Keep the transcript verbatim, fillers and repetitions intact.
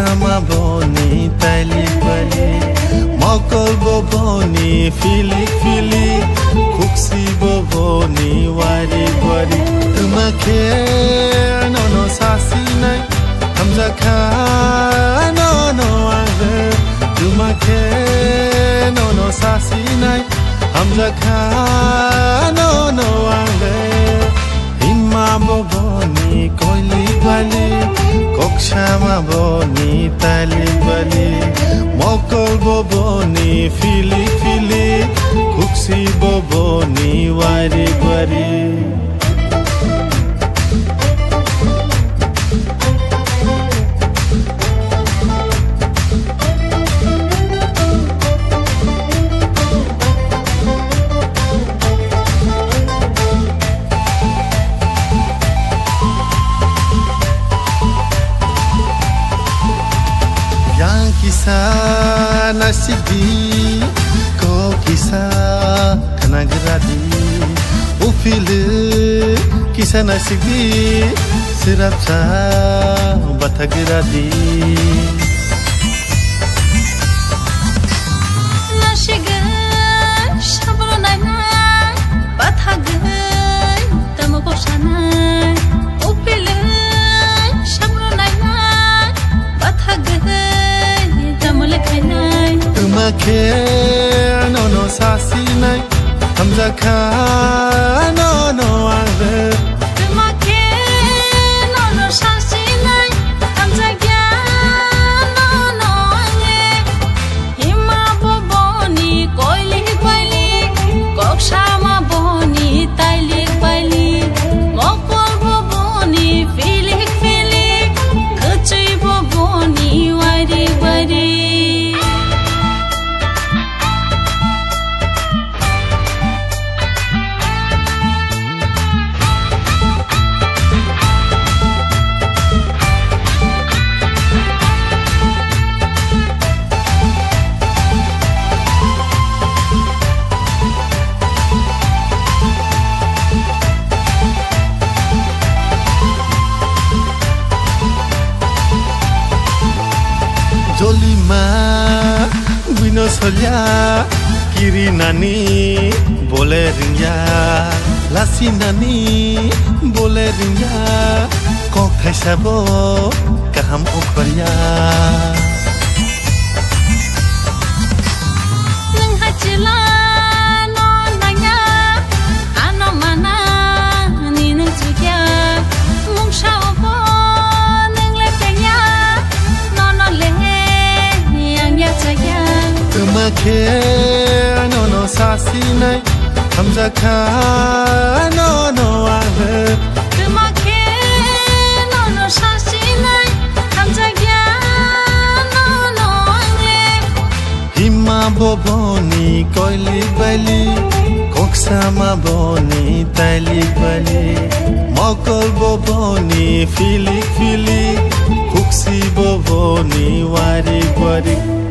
कोक्सामा बनी ताली बली मकल बनी फिली फिली खुक्सी बनी वारी वारी तुमाखे नोनो सासी नहीं हमजा खा नोनो आगे तुमाखे नोनो सासी नहीं हमजा खा नोनो आगे हिमा बनी कोइली बली कोक्सामा बनी ताली बली मकल बनी फिली फिली खुक्सी बनी वारी वारी Kisah nasidi ko kisah kena geradi ufile kisah nasidi sirap sa bata geradi nasiga shabro nana bata gai tamu boshana ufile shabro nana bata gai तुमाखे नोनो सासी नहीं हमजा खा नोनो आगे तुमाखे नोनो सासी नहीं हमजा क्या नोनो आगे हिमा बनी कोइली कोइली कोक्सामा बनी ताली बली मकल बनी फिली फिली खुक्सी बनी वारी वारी Jolima Wino Solia Kiri Nani Boleh ringya Lasi Nani Boleh ringya Kok thai sabo Kaham okbarya Nang hachila Non nanya Ano mana Ninang tukya Mung shao तुमाखे नोनो सासी नहीं हमजा खा नोनो आगे तुमाखे नोनो सासी नहीं हमजा क्या नोनो आगे हिमा बनी कोइली बली कोक्सामा बनी ताली बली मकल बनी फिली फिली खुक्सी बनी वारी वारी